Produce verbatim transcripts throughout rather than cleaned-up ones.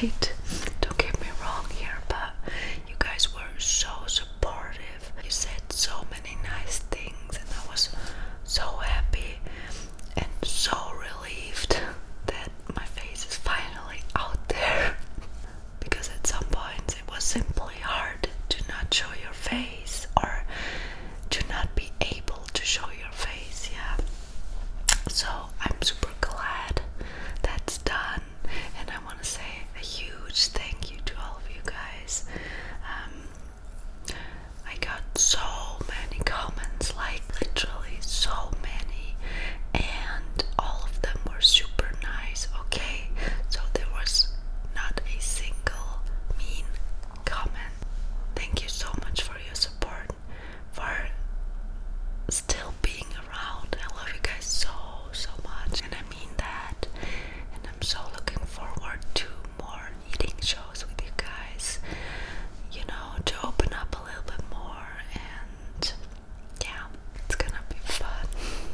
right? Don't get me wrong here, but you guys were so supportive. You said so many nice things, and I was so happy and so relieved that my face is finally out there. Because at some points it was simply hard to not show your face, or to not be able to show your face, yeah. So I'm super glad that's done, and I want to say a huge thank you to all of you guys. Um, I got so many comments, like literally so many, and all of them were super nice, okay? So there was not a single mean comment. Thank you so much for your support, for still being around. I love you guys so, so much, and I mean that. And I'm so looking forward to more eating shows with you guys, you know, to open up a little bit more, and yeah, it's gonna be fun.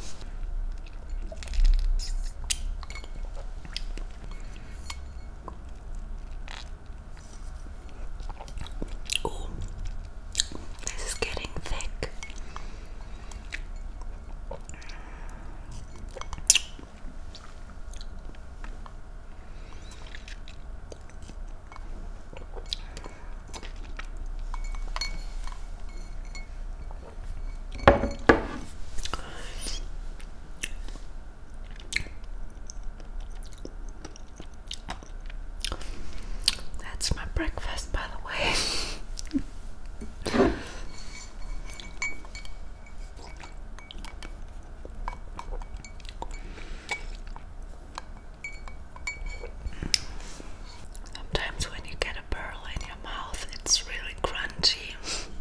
Ooh, this is getting thick. That's my breakfast, by the way. Sometimes when you get a pearl in your mouth, it's really crunchy.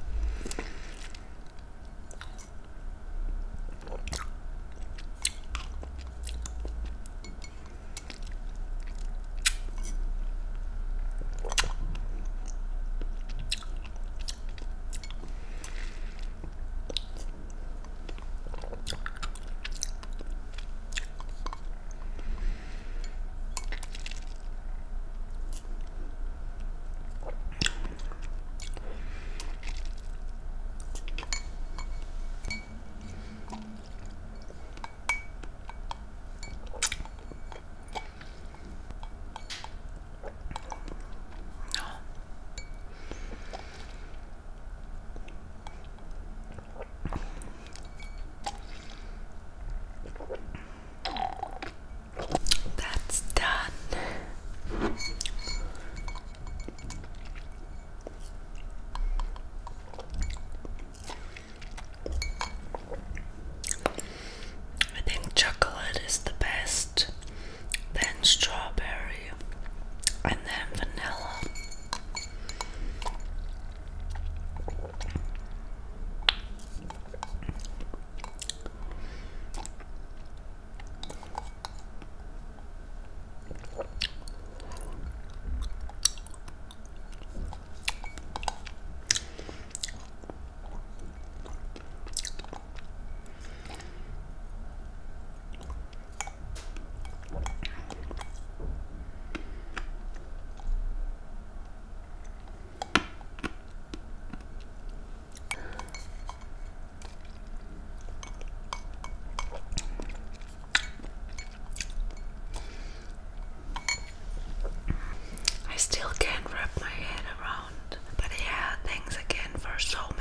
That's done. I think chocolate is the best, then strawberry, and then vanilla. I still can't wrap my head around, but yeah, thanks again for so